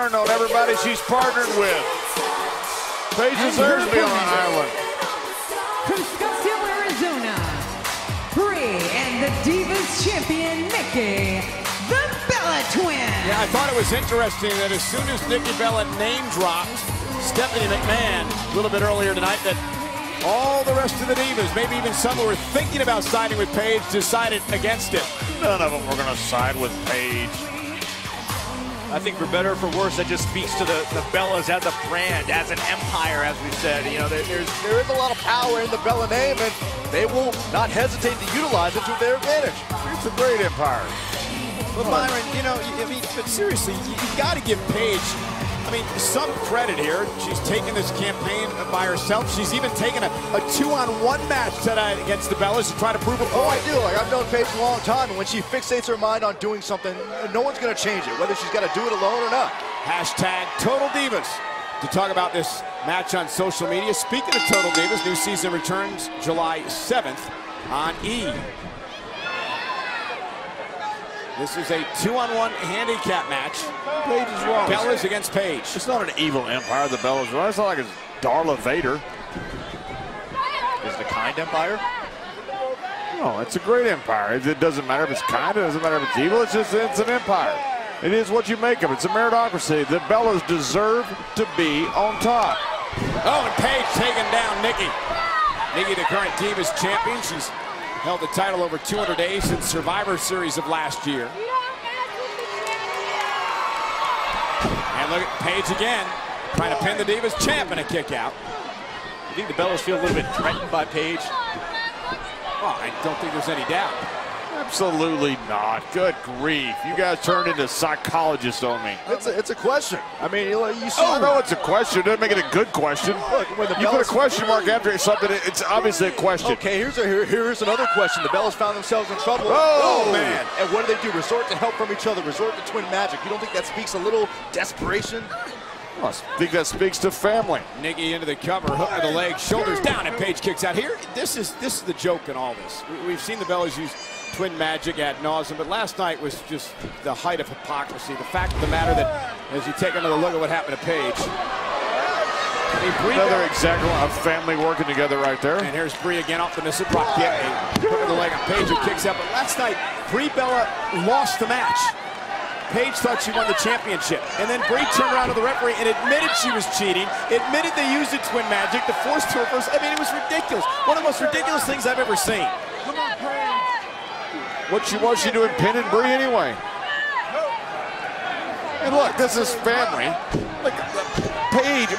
turned on everybody she's partnered with. Paige deserves to be on an island. From Scottsdale, Arizona, Brie and the Divas champion, Nikki, the Bella Twin. Yeah, I thought it was interesting that as soon as Nikki Bella name-dropped Stephanie McMahon a little bit earlier tonight, that all the rest of the Divas, maybe even some who were thinking about siding with Paige, decided against it. None of them were going to side with Paige. I think for better or for worse, that just speaks to the Bellas as a brand, as an empire, as we said. You know, there is a lot of power in the Bella name, and they will not hesitate to utilize it to their advantage. It's a great empire. But Byron, you know, but seriously, you got to give Paige, some credit here. She's taken this campaign by herself. She's even taken a 2-on-1 match tonight against the Bellas to try to prove a point. Oh, I do. Like, I've known Paige a long time, and when she fixates her mind on doing something, no one's going to change it, whether she's got to do it alone or not. Hashtag Total Divas to talk about this match on social media. Speaking of Total Divas, new season returns July 7th on E! This is a 2-on-1 handicap match. Paige is wrong. Bellas against Paige. It's not an evil empire, the Bellas. It's not like it's Darla Vader. Is it a kind empire? No, it's a great empire. It doesn't matter if it's kind, it doesn't matter if it's evil, it's an empire. It is what you make of it. It's a meritocracy. The Bellas deserve to be on top. Oh, and Paige taking down Nikki. Nikki, the current Divas champion. She's held the title over 200 days since Survivor Series of last year. And look at Paige again, trying to pin the Divas champ in a kick out. You think the Bellas feel a little bit threatened by Paige? Well, I don't think there's any doubt. Absolutely not. Good grief. You guys turned into psychologists on me. It's a question. I mean, you see. Oh, no, it's a question. It doesn't make it a good question. Look, when the you Bellas, put a question mark after something, it's obviously a question. Okay, here's another question. The Bellas found themselves in trouble. Oh, man. And what do? Resort to help from each other. Resort to twin magic. You don't think that speaks a little desperation? I think that speaks to family. Nikki into the cover, hook of the leg, shoulders down, and Paige kicks out. Here, this is the joke in all this. We've seen the Bellas use twin magic ad nauseum, but last night was just the height of hypocrisy. The fact of the matter that, as you take another look at what happened to Paige. Another example of family working together right there. And here's Brie again off the missile drop kick. Hook of the leg on Paige, who kicks out. But last night, Brie Bella lost the match. Paige thought she won the championship. And then Brie turned around to the referee and admitted she was cheating, admitted they used the twin magic, the forced to reverse. I mean, it was ridiculous. One of the most ridiculous things I've ever seen. What was she doing pinning Brie anyway? And look, this is family. Look, Paige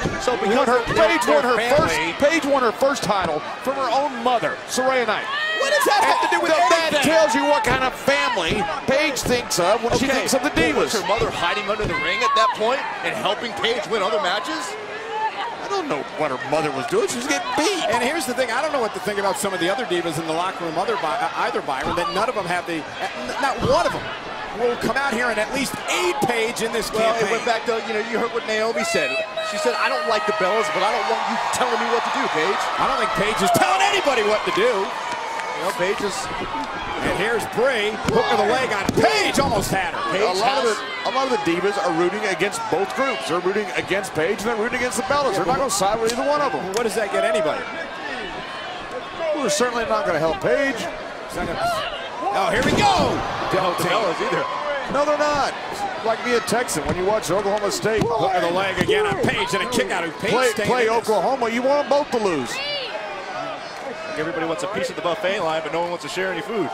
won her first title from her own mother, Saraya Knight. What does that have to do with anything? That tells you what kind of family Paige thinks of when she thinks of the Divas. Was her mother hiding under the ring at that point and helping Paige win other matches? I don't know what her mother was doing. She was getting beat. And here's the thing. I don't know what to think about some of the other Divas in the locker room, either Byron, that none of them have not one of them will come out here and at least aid Paige in this campaign. Well, it went back to, you heard what Naomi said. She said, I don't like the Bellas, but I don't want you telling me what to do, Paige. I don't think Paige is telling anybody what to do. Paige is... And here's Brie, hook of the leg on Paige, almost had her. A lot of the Divas are rooting against both groups. They're rooting against Paige and they're rooting against the Bellas. They're not going to side with either one of them. What does that get anybody? We're certainly not going to help Paige. Oh, here we go! Don't the Bellas either. No, they're not. Like me a Texan when you watch Oklahoma State. Hook of the leg again on Paige and a kick out of Paige. Play Oklahoma, you want them both to lose. Everybody wants a piece of the buffet line, but no one wants to share any food.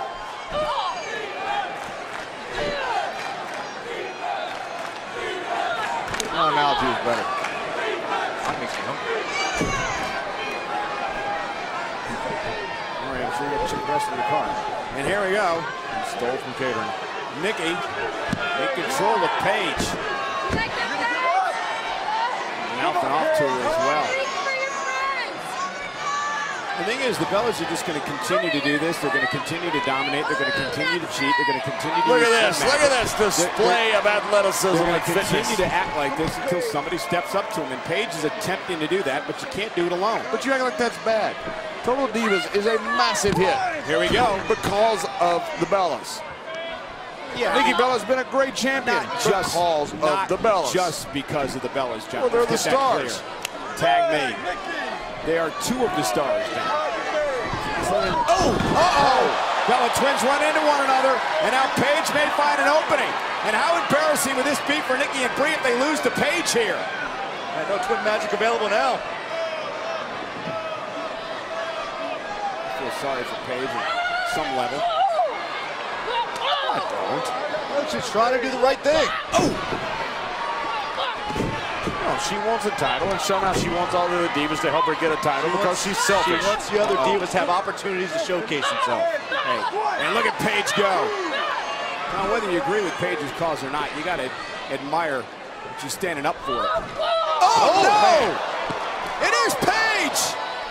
Oh, analogy is better. That makes me hungry. All right, I'm sure you got to check the rest of the car. And here we go. Stole from catering. Nikki in control of Paige. Mouthing off to her as well. The thing is, the Bellas are just going to continue to do this. They're going to continue to dominate. They're going to continue to cheat. They're going to continue to Look at this display of athleticism They're going and to fitness. continue to act like this until somebody steps up to them. And Paige is attempting to do that, but you can't do it alone. But you act like that's bad. Total Divas is a massive hit. Here we go. Because of the Bellas. Yeah, Nikki Bella's been a great champion. Not just because of the Bellas. Just because of the Bellas, John. Well, they're the Let's get that stars. clear. Tag me. They are two of the stars now. Oh! Uh-oh! Bella twins run into one another, and now Paige may find an opening. And how embarrassing would this be for Nikki and Brie if they lose to Paige here? No twin magic available now. I feel sorry for Paige at some level. I don't. Well, she's trying to do the right thing. Oh! No, she wants a title, and somehow she wants all the other divas to help her get a title because she's selfish. She wants the other divas to have opportunities to showcase themselves. Hey, and look at Paige go. Now, whether you agree with Paige's cause or not, you got to admire that she's standing up for it. Oh, no! Man. It is Paige!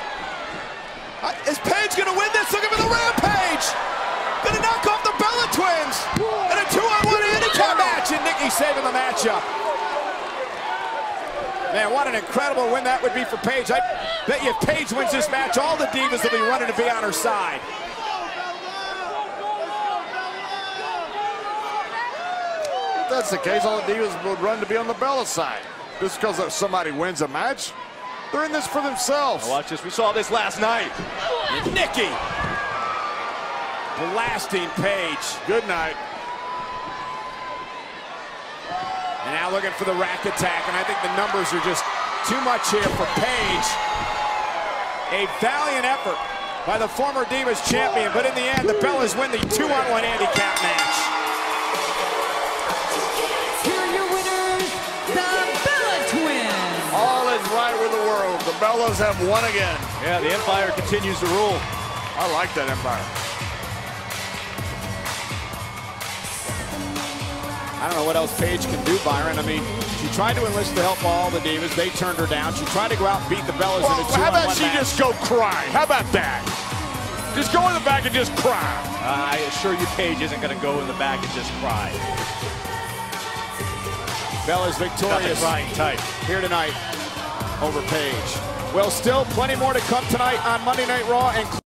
Is Paige going to win this? Looking for the Rampage! Going to knock off the Bella Twins! And a 2-on-1 handicap match, and Nikki saving the matchup. Man, what an incredible win that would be for Paige. I bet you if Paige wins this match, all the divas will be running to be on her side. If that's the case, all the divas would run to be on the Bella side. Just because somebody wins a match, they're in this for themselves. Now watch this. We saw this last night. And Nikki blasting Paige. Good night. And now looking for the rack attack, and I think the numbers are just too much here for Paige. A valiant effort by the former Divas champion, but in the end, the Bellas win the 2-on-1 handicap match. Here are your winners, the Bella Twins. All is right with the world. The Bellas have won again. Yeah, the Empire continues to rule. I like that Empire. I don't know what else Paige can do, Byron. I mean, she tried to enlist the help of all the Divas. They turned her down. She tried to go out and beat the Bellas in a 2-on-1 how about she match. just go cry? How about that? Just go in the back and just cry. I assure you Paige isn't going to go in the back and just cry. Bella's Not the victorious crying type. here tonight over Paige. Well, still plenty more to come tonight on Monday Night Raw, including